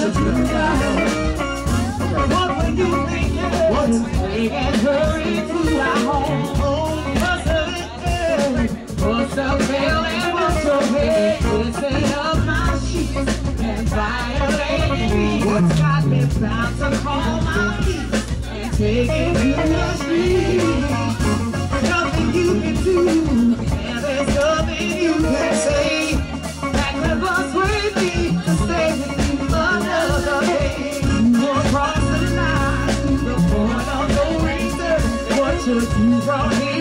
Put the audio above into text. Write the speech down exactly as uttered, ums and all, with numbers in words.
What were you thinking? What? We can hurry to our home. What's the What's the feeling? What's the way? Listen up my sheets and violating me. What's got me bound to call my feet and take it to the street? Nothing you can do, and there's nothing you can say that can persuade me to stay with you another day. You're crossing the line, the point of no reason. What should you brought here?